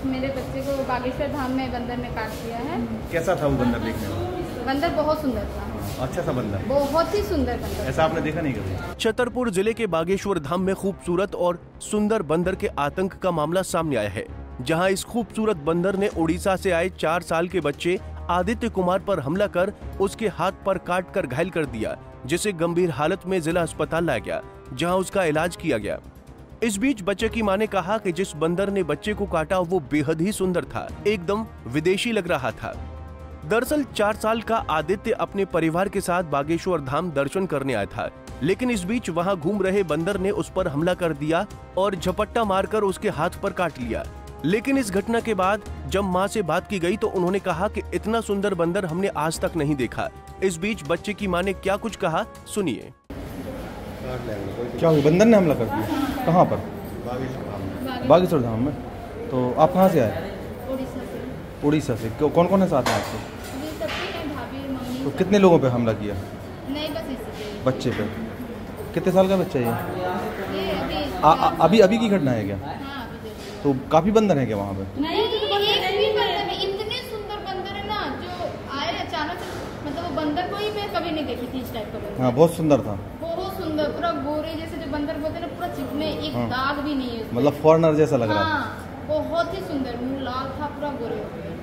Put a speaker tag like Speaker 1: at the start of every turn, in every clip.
Speaker 1: मेरे बच्चे को बागेश्वर धाम में बंदर ने काट दिया है।
Speaker 2: कैसा था वो बंदर देखने में?
Speaker 1: बंदर बहुत सुंदर था।
Speaker 2: अच्छा सा बंदर,
Speaker 1: बहुत ही सुंदर बंदर।
Speaker 2: ऐसा आपने देखा नहीं कभी?
Speaker 3: छतरपुर जिले के बागेश्वर धाम में खूबसूरत और सुंदर बंदर के आतंक का मामला सामने आया है, जहां इस खूबसूरत बंदर ने उड़ीसा से आए 4 साल के बच्चे आदित्य कुमार पर हमला कर उसके हाथ पर काट कर घायल कर दिया, जिसे गंभीर हालत में जिला अस्पताल लाया गया, जहां उसका इलाज किया गया। इस बीच बच्चे की मां ने कहा कि जिस बंदर ने बच्चे को काटा वो बेहद ही सुंदर था, एकदम विदेशी लग रहा था। दरअसल 4 साल का आदित्य अपने परिवार के साथ बागेश्वर धाम दर्शन करने आया था, लेकिन इस बीच वहां घूम रहे बंदर ने उस पर हमला कर दिया और झपट्टा मारकर उसके हाथ पर काट लिया। लेकिन इस घटना के बाद जब मां से बात की गई तो उन्होंने कहा कि इतना सुंदर बंदर हमने आज तक नहीं देखा। इस बीच बच्चे की मां ने क्या कुछ कहा, सुनिए।
Speaker 2: क्या हुआ? बंदर ने हमला कर दिया? कहाँ पर? बागेश्वर धाम में। तो आप कहाँ से आए? उड़ीसा से। कौन कौन है साथ में आपके? तो कितने लोगों पे हमला किया?
Speaker 1: नहीं, बस इसी
Speaker 2: बच्चे पे। कितने साल का बच्चा है ये? अभी की घटना है क्या?
Speaker 1: हाँ,
Speaker 2: तो काफी बंदर है क्या वहाँ पे?
Speaker 1: नहीं, एक भी बंदर नहीं। इतने सुंदर बंदर है ना जो आए अचानक, मतलब वो बंदर को ही मैं कभी नहीं देखी थी इस टाइप का बंदर।
Speaker 2: हाँ, बहुत सुंदर था।
Speaker 1: बहुत सुंदर, पूरा गोरे जैसे जो बंदर बोलते हैं ना, पूरा चिकने, एक दाग भी नहीं है,
Speaker 2: मतलब फॉरेनर जैसा लग रहा था।
Speaker 1: हाँ, बहुत ही सुंदर, मुंह लाल था, पूरा गोरे हो गए।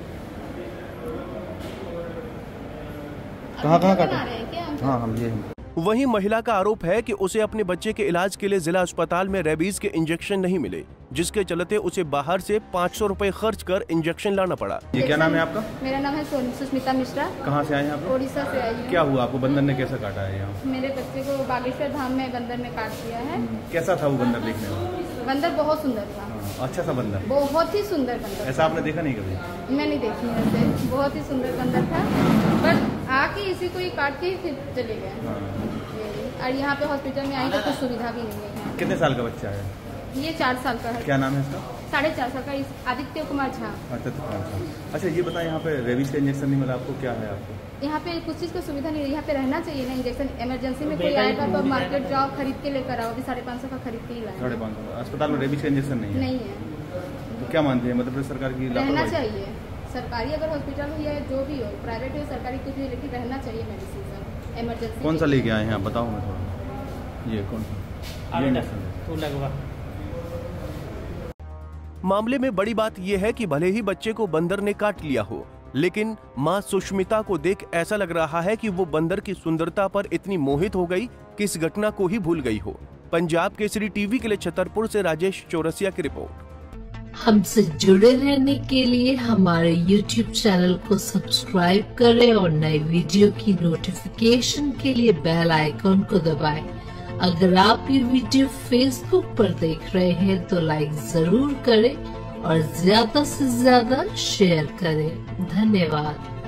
Speaker 2: कहाँ काटा?
Speaker 1: हाँ,
Speaker 2: हम ये।
Speaker 3: वहीं महिला का आरोप है कि उसे अपने बच्चे के इलाज के लिए जिला अस्पताल में रेबीज के इंजेक्शन नहीं मिले, जिसके चलते उसे बाहर से 500 रुपए खर्च कर इंजेक्शन लाना पड़ा।
Speaker 2: ये क्या नाम है आपका?
Speaker 1: मेरा नाम है सुष्मिता मिश्रा।
Speaker 2: कहाँ से आए हैं आप?
Speaker 1: उड़ीसा से आई हूँ।
Speaker 2: क्या हुआ आपको? बंदर ने कैसा काटा है यहाँ?
Speaker 1: मेरे बच्चे को बागेश्वर धाम में बंदर ने काट दिया है।
Speaker 2: कैसा था वो बंदर देखने में?
Speaker 1: बंदर बहुत सुंदर था।
Speaker 2: अच्छा सा बंदर,
Speaker 1: बहुत ही सुंदर बंदर।
Speaker 2: ऐसा आपने देखा नहीं कभी?
Speaker 1: मैं नहीं देखी ऐसे। बहुत ही सुंदर बंदर था, बट आके इसी को ही काट के फिर चले गए। और यहाँ पे हॉस्पिटल में आई तो कुछ सुविधा भी नहीं है।
Speaker 2: कितने साल का बच्चा है
Speaker 1: ये? 4 साल का है।
Speaker 2: क्या नाम है इसका?
Speaker 1: 4.5 साल का आदित्य कुमार झा।
Speaker 2: अच्छा, ये बताएं, यहाँ पे रेबीज का इंजेक्शन नहीं मिला आपको? क्या है आपको
Speaker 1: यहाँ पे कुछ चीज़ का सुविधा नहीं है। यहाँ पे रहना चाहिए ना इंजेक्शन। इमरजेंसी में कोई आएगा तो मार्केट जाओ, खरीद के लेकर आओ। अभी 550 का खरीद के ही लाए।
Speaker 2: 550? अस्पताल में रेबीज का इंजेक्शन नहीं है?
Speaker 1: नहीं है।
Speaker 2: तो क्या मानते हैं, मध्य प्रदेश सरकार की
Speaker 1: रहना चाहिए। सरकारी अगर हॉस्पिटल हो या जो भी हो, प्राइवेट हो सरकारी, कुछ भी, लेकिन रहना चाहिए मेडिसिन इमरजेंसी।
Speaker 2: कौन सा लेके आए हैं आप? बताओ मैं थोड़ा। ये कौन सा?
Speaker 4: तो लगवा।
Speaker 3: मामले में बड़ी बात यह है कि भले ही बच्चे को बंदर ने काट लिया हो, लेकिन मां सुष्मिता को देख ऐसा लग रहा है कि वो बंदर की सुंदरता पर इतनी मोहित हो गई कि इस घटना को ही भूल गई हो। पंजाब केसरी टीवी के लिए छतरपुर से राजेश चौरसिया की रिपोर्ट।
Speaker 5: हमसे जुड़े रहने के लिए हमारे YouTube चैनल को सब्सक्राइब करें और नई वीडियो की नोटिफिकेशन के लिए बेल आइकॉन को दबाएं। अगर आप ये वीडियो Facebook पर देख रहे हैं तो लाइक जरूर करें और ज्यादा से ज्यादा शेयर करें। धन्यवाद।